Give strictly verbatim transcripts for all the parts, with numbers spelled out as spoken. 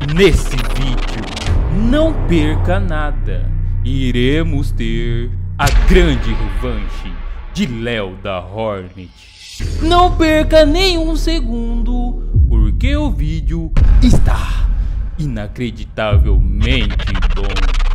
Nesse vídeo, não perca nada. Iremos ter a grande revanche de Léo da Hornet. Não perca nenhum segundo, porque o vídeo está inacreditavelmente bom.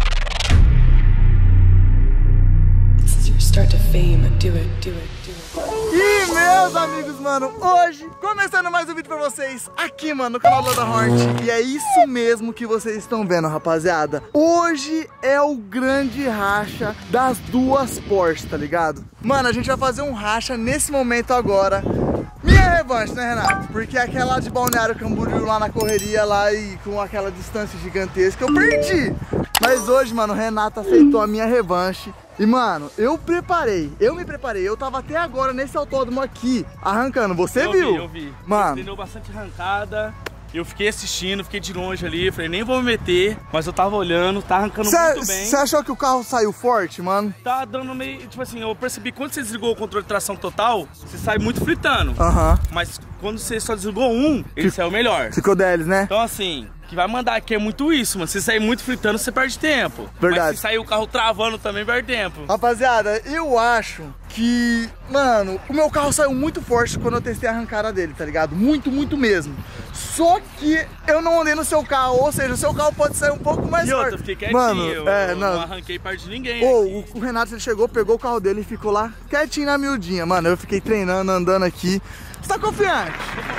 Start to fame, do it, do it, do it. E meus amigos, mano, hoje, começando mais um vídeo pra vocês aqui, mano, no canal da Hornet. E é isso mesmo que vocês estão vendo, rapaziada. Hoje é o grande racha das duas Porsche, tá ligado? Mano, a gente vai fazer um racha nesse momento agora. Minha revanche, né, Renato? Porque aquela de Balneário Camboriú lá na correria lá e com aquela distância gigantesca eu perdi. Mas hoje, mano, o Renato aceitou a minha revanche. E, mano, eu preparei, eu me preparei. Eu tava até agora nesse autódromo aqui, arrancando. Você eu viu? Vi, eu vi. Mano, treinou bastante arrancada. Eu fiquei assistindo, fiquei de longe ali. Falei, nem vou me meter. Mas eu tava olhando, tá arrancando cê, muito bem. Você achou que o carro saiu forte, mano? Tá dando meio... Tipo assim, eu percebi que quando você desligou o controle de tração total, você sai muito fritando. Aham. Uhum. Mas quando você só desligou um, ele saiu melhor. Ficou deles, né? Então assim... que vai mandar aqui é muito isso, mano. Se sair muito fritando, você perde tempo. Verdade. Mas se sair o carro travando também, perde tempo. Rapaziada, eu acho que, mano, o meu carro saiu muito forte quando eu testei a arrancada dele, tá ligado? Muito, muito mesmo. Só que eu não andei no seu carro, ou seja, o seu carro pode sair um pouco mais e forte. outra, fiquei quietinho, mano, eu, é, eu não. não arranquei perto de ninguém. Ô, o, o Renato, ele chegou, pegou o carro dele e ficou lá quietinho na miudinha. Mano, eu fiquei treinando, andando aqui. Você tá confiante?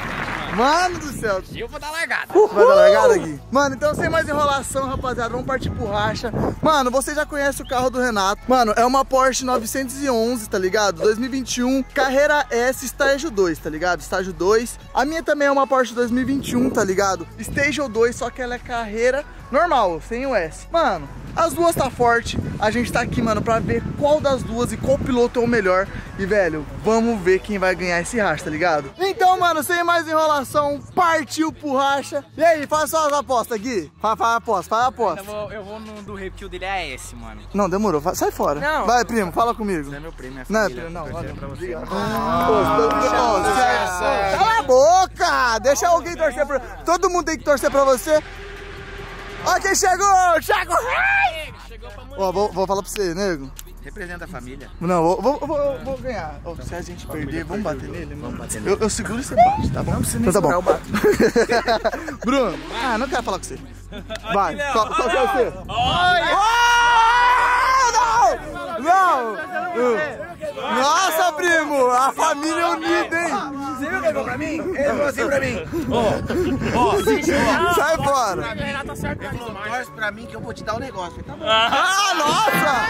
Mano do céu. Eu vou dar largada. Uhul. Vai dar largada aqui? Mano, então sem mais enrolação, rapaziada, vamos partir pro racha. Mano, você já conhece o carro do Renato. Mano, é uma Porsche novecentos e onze, tá ligado? dois mil e vinte e um, Carrera S, estágio dois, tá ligado? Estágio dois. A minha também é uma Porsche dois mil e vinte e um, tá ligado? Estágio dois, só que ela é carreira normal, sem o S. Mano, as duas tá forte. A gente tá aqui, mano, pra ver qual das duas e qual piloto é o melhor. E, velho, vamos ver quem vai ganhar esse racha, tá ligado? Então, mano, sem mais enrolação, partiu pro racha. E aí, faz só as apostas, Gui. Faz, faz a aposta, faz a aposta. Eu vou, eu vou no do repeat dele A S, mano. Não, demorou. Vai, sai fora. Não. Vai, primo, fala comigo. Você é meu primo, minha Não, família. primo, não. Olha pra você. Cala a boca! Deixa alguém torcer pra... Todo mundo tem que torcer pra você. Ó quem chegou! Thiago Reis! Ó, vou, vou falar pra você, nego. Representa a família. Não, vou, vou, vou, vou ganhar. Oh, se a gente perder, vamos bater nele? Vamos bater nele. Eu, eu seguro e você bate, tá bom? Não precisa nem então, tá bom. Eu bato. Bruno, ah, não quero falar com você. Vai, qual, qual que é você? Oh, não! Não! Nossa, primo! A família é unida, hein? Você viu o que ele falou pra mim? Ele falou assim pra mim. Ó, ó, sai fora! Ele falou, torce pra mim que eu vou te dar um negócio. Tá bom. Ah, nossa!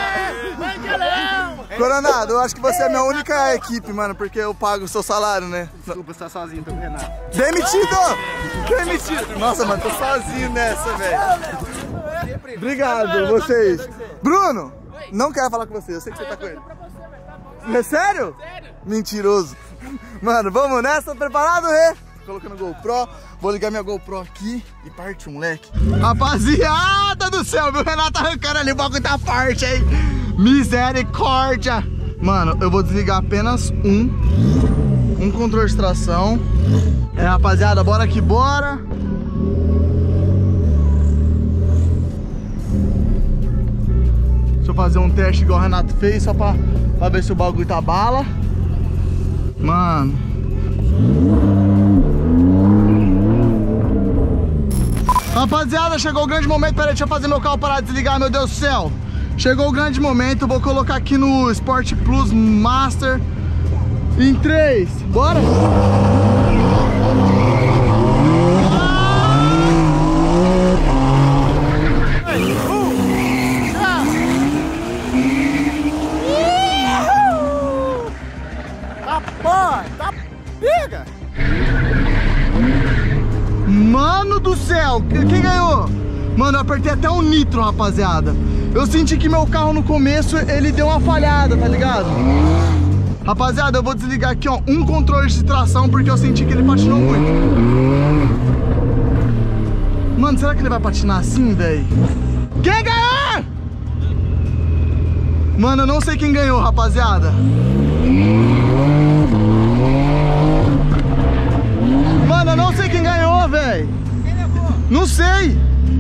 Coronado, eu acho que você é a minha única equipe, mano, porque eu pago o seu salário, né? Desculpa, você tá sozinho, tô com o Renato. Demitido! Demitido! Nossa, mano, tô sozinho nessa, velho. Obrigado, vocês. Bruno, não quero falar com você, eu sei que você tá com ele. É sério? Mentiroso. Mano, vamos nessa, preparado, Rê? Colocando GoPro, vou ligar minha GoPro aqui e partiu, moleque. Rapaziada do céu, meu Renato arrancando ali, o bagulho tá forte, hein? Misericórdia. Mano, eu vou desligar apenas um Um controle de tração. É, rapaziada, bora que bora. Deixa eu fazer um teste igual o Renato fez, só pra, pra ver se o bagulho tá bala. Mano, rapaziada, chegou o grande momento. Peraí, deixa eu fazer meu carro parar de desligar, meu Deus do céu. Chegou o grande momento, vou colocar aqui no Sport Plus Master. Em três, bora! Tá porra, tá pega! Mano do céu, quem ganhou? Mano, eu apertei até o nitro, rapaziada. Eu senti que meu carro no começo, ele deu uma falhada, tá ligado? Rapaziada, eu vou desligar aqui, ó, um controle de tração, porque eu senti que ele patinou muito. Mano, será que ele vai patinar assim, velho? Quem ganhou? Mano, eu não sei quem ganhou, rapaziada. Mano, eu não sei quem ganhou, velho. Quem levou? Não sei.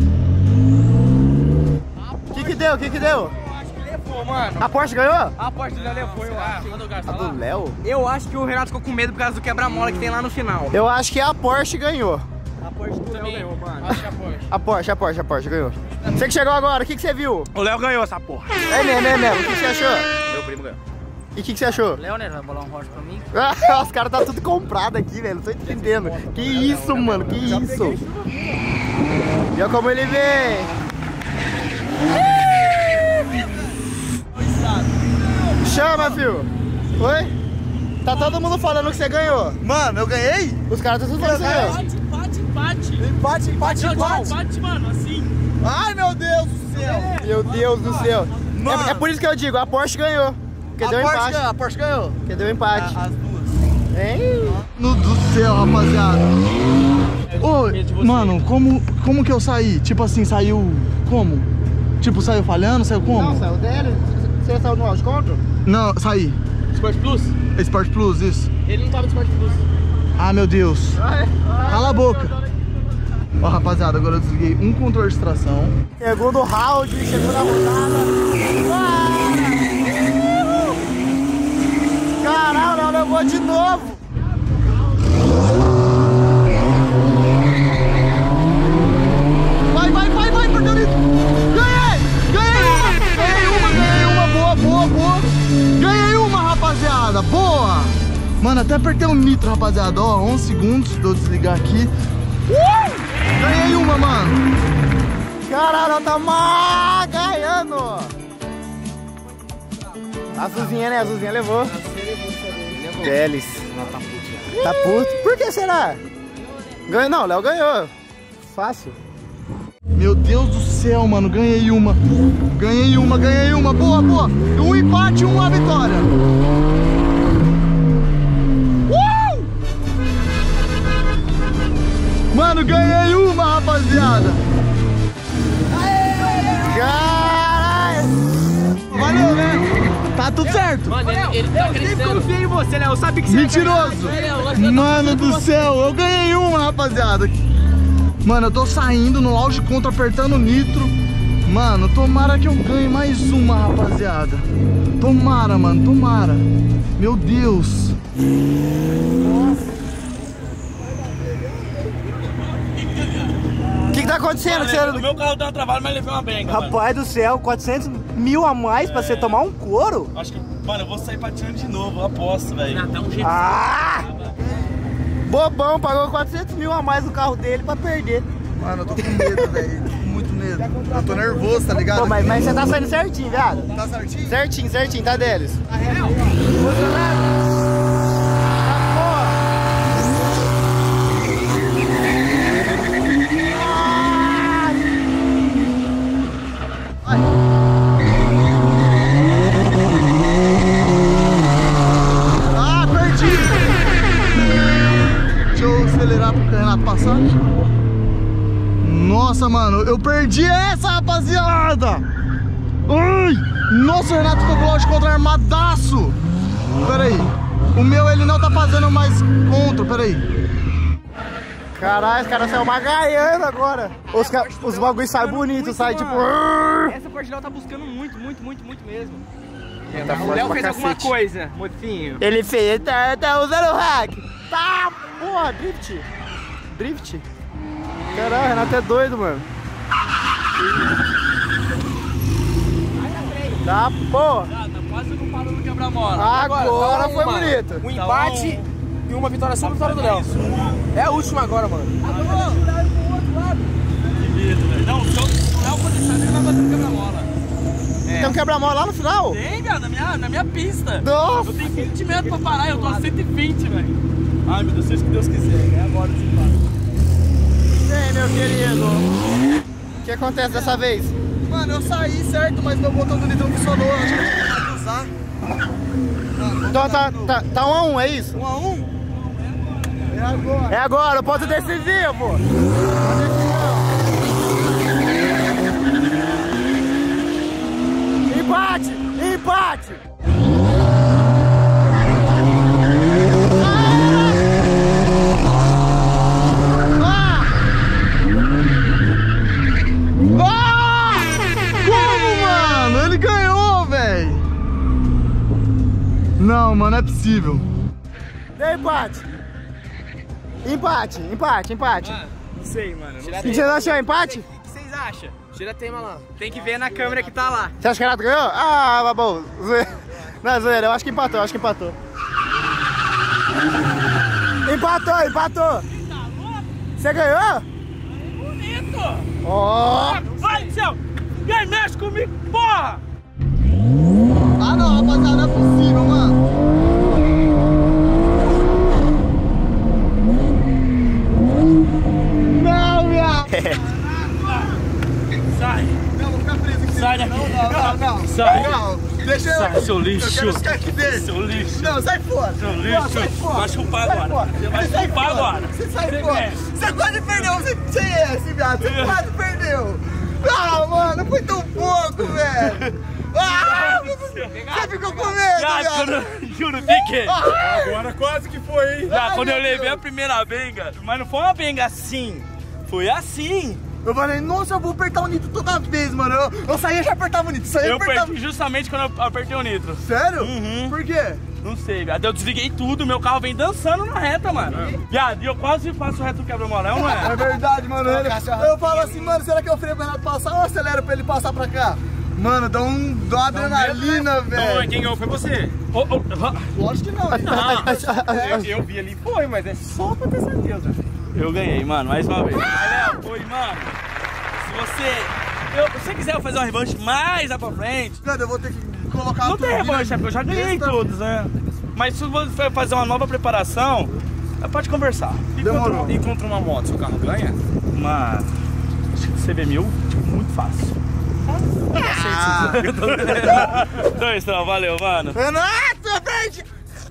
O que que deu? O que que deu? Mano, A Porsche ganhou? a Porsche já levou, eu acho. A do Léo? Eu acho que o Renato ficou com medo por causa do quebra-mola que tem lá no final. Eu acho que a Porsche ganhou. A Porsche do Léo ganhou, mano. Acho que a Porsche. A Porsche, a Porsche, a Porsche ganhou. Você que chegou agora, o que que você viu? O Léo ganhou essa porra. É mesmo, é mesmo. O que que você achou? Meu primo ganhou. E o que que você achou? Léo, né? Vai bolar um rocha pra mim. Ah, os caras tá tudo comprado aqui, velho. Não tô entendendo. Que isso, mano? Que isso? E olha como ele vem. Chama, filho. Oi? Tá todo mundo falando que você ganhou. Mano, eu ganhei? Os caras estão tudo falando que você ganhou. Empate, empate. Empate, empate, igual. Empate, mano, assim. Ai, meu Deus do céu. Meu Deus do céu. Mano. É, é por isso que eu digo, a Porsche ganhou. Porque A deu Porsche empate. ganhou, a Porsche ganhou. Porque deu empate. As duas. Hein? Mano do céu, rapaziada. Ô, mano, como, como que eu saí? Tipo assim, saiu como? Tipo, saiu falhando? Saiu como? Não, saiu dele. Você saiu no autocontrol? Não, saí. Sport Plus? Sport Plus, isso. Ele não tava no Sport Plus. Ah, meu Deus. Cala a boca. Ó, rapaziada, agora eu desliguei um controle de tração. Segundo round, segunda rodada. Caralho, não levou de novo. Vai, vai, vai, vai, perdeu o litro. Ganhei! Ganhei uma! Ganhei uma, ganhei uma. Boa, boa, boa. Ganhei uma, rapaziada. Boa! Mano, até apertei o nitro, rapaziada. Ó, onze segundos. Deixa eu desligar aqui. Uh! Ganhei uma, mano. Caralho, tá má ganhando. A Azulzinha, né? A Azulzinha levou. Deles. Tá puto. Por que será? Ganhou não, o Léo ganhou. Fácil. Meu Deus do céu, mano. Ganhei uma. Ganhei uma, ganhei uma. Boa, boa. Um empate e uma vitória. Uh! Mano, ganhei uma, rapaziada. Caralho. Valeu, né? Tá tudo certo. Mano, ele, ele tá crescendo. Eu confio em você, Léo. Eu sabia que você Mentiroso. Mano do céu, eu ganhei uma, rapaziada. Mano, eu tô saindo no lounge contra, apertando nitro. Mano, tomara que eu ganhe mais uma, rapaziada. Tomara, mano, tomara. Meu Deus. O que que tá acontecendo? Que O você... meu carro deu um trabalho, mas levei uma benga. mano. Rapaz do céu, quatrocentos mil a mais pra você tomar um couro? Acho que, mano, eu vou sair patinando de novo, eu aposto, velho. Dá um jeito. Ah! Bobão, pagou quatrocentos mil a mais no carro dele pra perder. Mano, eu tô com medo, velho. Tô com muito medo. Eu tô nervoso, tá ligado? Pô, mas, mas você tá saindo certinho, viado. Tá certinho? Certinho, certinho, tá deles. Ah, perdi! Deixa eu acelerar pro Renato passar. Nossa, mano, eu perdi essa, rapaziada! Ai! Nossa, o Renato ficou com o lote contra armadaço! Pera aí, o meu ele não tá fazendo mais contra, pera aí. Caralho, os caras saíram magaiando agora. Os, ca... os bagulhos saem bonitos, saem tipo... Essa Porsche Léo tá buscando muito, muito, muito, muito mesmo. Tá o forte Léo pra fez alguma cacete. coisa, mocinho. Ele fez, tá, tá usando o hack. Tá, porra, drift. Drift. Caralho, o Renato é doido, mano. Tá, porra. Ah, tá quase não parou no quebra-mola. Agora foi bonito. Um empate e uma vitória só, vitória do Léo. É a última agora, mano. Não, se o Léo acontecer, ele vai bater no quebra-mola. Tem um quebra-mola lá no final? Tem, velho, na minha, na minha pista. Nossa. Eu tenho vinte metros pra parar, eu tô a cento e vinte, velho. Ai, meu Deus, seja o que Deus quiser. É agora esse empate. E aí, meu querido? O que acontece dessa vez? Mano, eu saí certo, mas meu botão do nitro funcionou. Acho que eu tinha que usar. Então tá, tá, tá um a um, é isso? Um a um? É agora. É agora, o ponto decisivo. Empate! Empate! Ah! Não, mano, é possível. Deu empate. Empate, empate, empate. Mano, não sei, mano. O que você achou? Empate? O que vocês acham? Tira tema lá. Tem que ver na câmera que tá lá. Você acha que o Renato ganhou? Ah, babou. Não, zoeira, eu acho que empatou, eu acho que empatou. Empatou, empatou. Você ganhou? Bonito! Ó! Oh. Vai, céu! E aí, mexe comigo, porra! Ah não, rapaziada, não é possível, mano. Não, viado! Sai! Não, vou ficar preso aqui. Sai daqui! Não, não, não, não. Sai! Não, deixa eu... Sai, seu lixo! Eu quero ficar aqui dentro. Seu lixo! Não, sai fora. Seu Não, lixo! sai fora. Vai chupar Sai agora! fora. Você vai sai chupar fora. agora! Você sai Você fora! quer? Você quase perdeu! Você, você é esse, viado! Você quase perdeu! Ah, mano, foi tão pouco, velho! Ah, você ficou com medo, Já, viado! quando, juro, fiquei! Agora quase que foi, hein? Já, Ai, quando eu meu levei Deus. a primeira benga, mas não foi uma benga assim, foi assim. Eu falei, nossa, eu vou apertar o nitro toda vez, mano. Eu, eu saía e já apertava o nitro, saía e Eu apertava... perdi justamente quando eu apertei o nitro. Sério? Uhum. Por quê? Não sei, viado. Eu desliguei tudo, meu carro vem dançando na reta, mano. Viado, e eu quase faço reto quebra-mola, não É é? verdade, mano. Ele- eu falo assim, mano, será que eu freio pra Renato passar ou acelero pra ele passar pra cá? Mano, dá, um, dá uma adrenalina, Não, velho. quem ganhou foi você. Ô, ô, ô, Lógico que não. Eu, eu vi ali, foi, mas é só pra ter certeza. eu ganhei, mano, mais uma vez. Mas, Léo, foi, mano. Se você. Eu, se você quiser fazer uma revanche mais lá pra frente. Mano, eu vou ter que colocar Não tudo tem aqui, revanche, é né? porque eu já ganhei Besta. todos, né? Mas se você for fazer uma nova preparação, pode conversar. E Demorou. contra, e contra uma moto, seu carro ganha? Mano, acho que C B mil, tipo, muito fácil. Ah, Dois, então, valeu, mano. Renato, frente!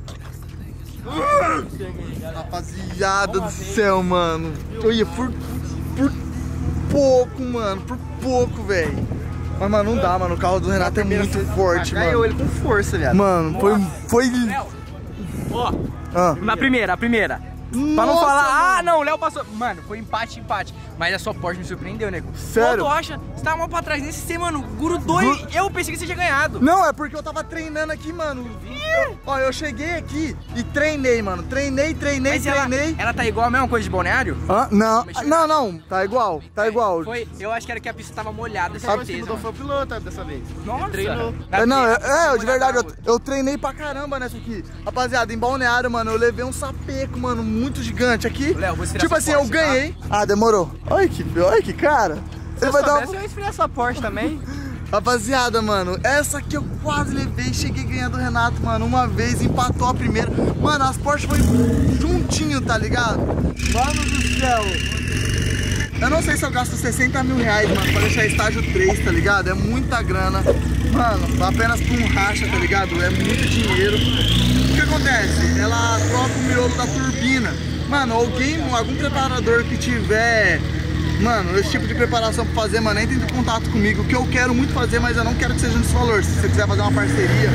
Rapaziada do céu, mano. Eu ia por, por pouco, mano. Por pouco, velho. Mas, mano, não dá, mano. O carro do Renato é muito forte, Caiu mano. ele com força, viado. Mano, foi... foi... Ó, Ah. na primeira, a primeira. Pra não Nossa, falar, ah, mano. não, o Léo passou. Mano, foi empate, empate. Mas a sua Porsche me surpreendeu, nego. Sério? Pô, tu acha? Você tava mal pra trás nesse sistema, mano. Grudou Gru- e eu pensei que você tinha ganhado. Não, é porque eu tava treinando aqui, mano. Eu- ó, eu cheguei aqui e treinei, mano. Treinei, treinei, Mas ela, treinei. ela tá igual a mesma coisa de balneário? Hã? Não, Mexeu? não, não. Tá igual, tá igual. Foi, eu acho que era que a pista tava molhada, Sabe que certeza. mudou foi o piloto dessa vez. Nossa. Treinou. É, não, eu, é, eu, de Molhada verdade, na eu, eu treinei pra caramba nessa aqui. Rapaziada, em Balneário, mano, eu levei um sapeco, mano, muito gigante aqui. Léo, vou tirar Tipo sua assim, eu Porsche, tá? ganhei. Ah, demorou. Olha que, olha que cara. Ele vai dar Se um... eu esfriar essa Porsche também. Rapaziada, mano, essa aqui eu quase levei, cheguei ganhando o Renato, mano, uma vez, empatou a primeira. Mano, as Porsche foi juntinho, tá ligado? Mano do céu. Eu não sei se eu gasto sessenta mil reais, mano, pra deixar estágio três, tá ligado? É muita grana. Mano, apenas por um racha, tá ligado? É muito dinheiro. O que acontece? Ela troca o miolo da turbina. Mano, alguém, algum preparador que tiver, mano, esse tipo de preparação pra fazer, mano, entra em contato comigo, que eu quero muito fazer, mas eu não quero que seja nesse valor. Se você quiser fazer uma parceria.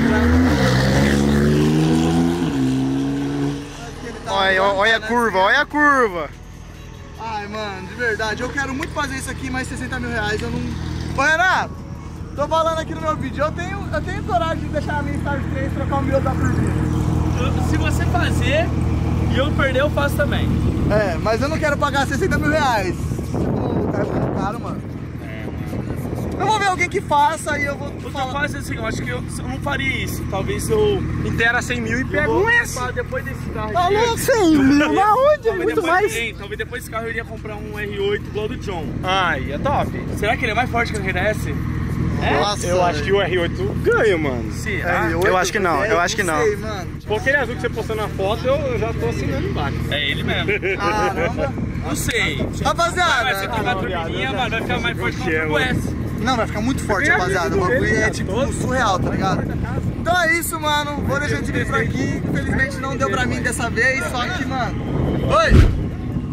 Olha, olha a curva, olha a curva. Ai, mano, de verdade, eu quero muito fazer isso aqui, mas sessenta mil reais eu não... Ô, Renato, tô falando aqui no meu vídeo, eu tenho, eu tenho coragem de deixar a minha Star três trocar o miolo da turbina. Se você fazer e eu perder, eu faço também. É, mas eu não quero pagar sessenta mil reais. Tipo, tá muito caro, mano. Eu vou ver alguém que faça e eu vou O que eu falar. faço é assim, eu acho que eu, eu não faria isso. Talvez eu Inteira cem mil e pega vou um S. comprar depois desse carro Tá aqui. louco, cem mil? Na onde? Talvez Muito depois, mais. ei, talvez depois desse carro eu iria comprar um R oito igual do John. Ai, é top. Será que ele é mais forte que o R S? Nossa, Eu acho que o R oito ganha, mano. Será? R oito, Eu acho que não, eu acho que não. sei, mano. Pô, aquele azul que você postou na foto, eu já tô assinando embaixo. É ele mesmo. Caramba. Não sei. Vai ser Rapaziada, trocar a turbininha, mano, vai ficar mais forte que o Turbo S. não, vai ficar muito forte, rapaziada. O bagulho é tipo surreal, tá ligado? Então é isso, mano. Vou deixar esse vídeo por aqui. Infelizmente não deu pra mim dessa vez, só que, mano. Oi!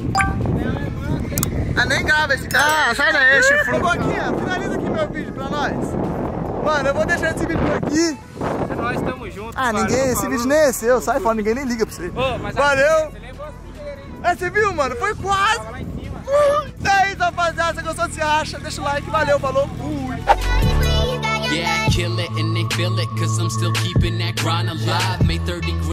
Ah, nem grava esse cara. Ah, sai daí, chifrudo. Ô, Boquinha, finaliza aqui meu vídeo pra nós. Mano, eu vou deixar esse vídeo por aqui. Nós estamos juntos. Ah, ninguém, esse vídeo nem é seu, sai fora, ninguém nem liga pra você. Ô, mas Valeu! você levou as primeiras, hein? É, você viu, mano? Foi quase! Tava lá em cima. É isso, rapaziada. Se gostou, se acha, deixa o like, valeu, falou, fui! Yeah, kill it and it feel it, cause I'm still keeping that grind alive. Made thirty